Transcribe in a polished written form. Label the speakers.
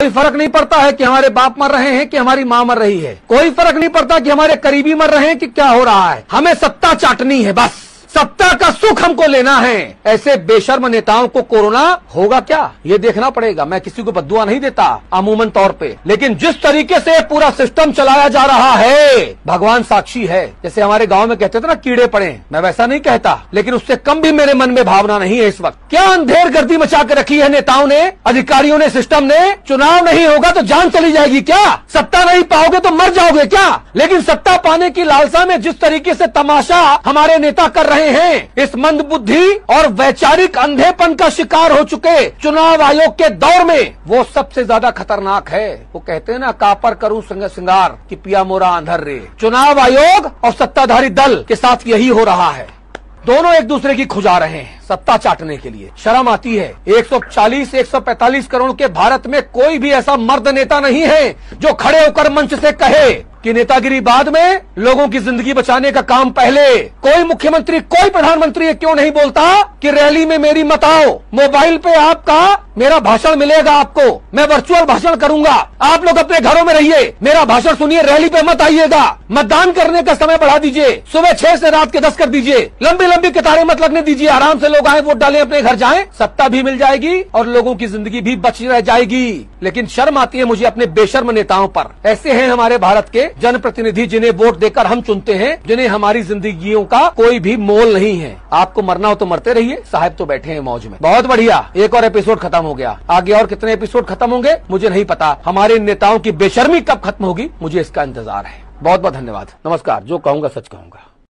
Speaker 1: कोई फर्क नहीं पड़ता है कि हमारे बाप मर रहे हैं कि हमारी माँ मर रही है, कोई फर्क नहीं पड़ता कि हमारे करीबी मर रहे हैं कि क्या हो रहा है, हमें सत्ता चाटनी है, बस सत्ता का सुख हमको लेना है। ऐसे बेशर्म नेताओं को कोरोना होगा क्या, ये देखना पड़ेगा। मैं किसी को बद्दुआ नहीं देता अमूमन तौर पे, लेकिन जिस तरीके से पूरा सिस्टम चलाया जा रहा है, भगवान साक्षी है। जैसे हमारे गांव में कहते थे ना, कीड़े पड़े, मैं वैसा नहीं कहता, लेकिन उससे कम भी मेरे मन में भावना नहीं है इस वक्त। क्या अंधेर गर्दी मचा के रखी है नेताओं ने, अधिकारियों ने, सिस्टम ने। चुनाव नहीं होगा तो जान चली जाएगी क्या, सत्ता नहीं पाओगे तो मर जाओगे क्या। लेकिन सत्ता पाने की लालसा में जिस तरीके से तमाशा हमारे नेता कर रहे हैं, इस मंदबुद्धि और वैचारिक अंधेपन का शिकार हो चुके चुनाव आयोग के दौर में, वो सबसे ज्यादा खतरनाक है। वो कहते हैं ना, कापर करूं सिंगार कि पिया मोरा अंधर रे। चुनाव आयोग और सत्ताधारी दल के साथ यही हो रहा है, दोनों एक दूसरे की खुजा रहे हैं सत्ता चाटने के लिए। शर्म आती है। 140-145 करोड़ के भारत में कोई भी ऐसा मर्द नेता नहीं है जो खड़े होकर मंच से कहे कि नेतागिरी बाद में, लोगों की जिंदगी बचाने का काम पहले। कोई मुख्यमंत्री, कोई प्रधानमंत्री क्यों नहीं बोलता कि रैली में मेरी मत आओ, मोबाइल पे आपका मेरा भाषण मिलेगा आपको, मैं वर्चुअल भाषण करूंगा, आप लोग अपने घरों में रहिए, मेरा भाषण सुनिए, रैली पे मत आइएगा। मतदान करने का समय बढ़ा दीजिए, सुबह 6 से रात के 10 कर दीजिए, लंबी लंबी कतारें मत लगने दीजिए, आराम से लोग आए, वोट डालें, अपने घर जाएं, सत्ता भी मिल जाएगी और लोगों की जिंदगी भी बच रह जाएगी। लेकिन शर्म आती है मुझे अपने बेशर्म नेताओं पर। ऐसे हैं हमारे भारत के जनप्रतिनिधि जिन्हें वोट देकर हम चुनते हैं, जिन्हें हमारी जिंदगियों का कोई भी मोल नहीं है। आपको मरना हो तो मरते रहिए, साहब तो बैठे हैं मौज में। बहुत बढ़िया, एक और एपिसोड खत्म हो गया। आगे और कितने एपिसोड खत्म होंगे मुझे नहीं पता। हमारे नेताओं की बेशर्मी कब खत्म होगी, मुझे इसका इंतजार है। बहुत बहुत धन्यवाद, नमस्कार। जो कहूंगा सच कहूंगा।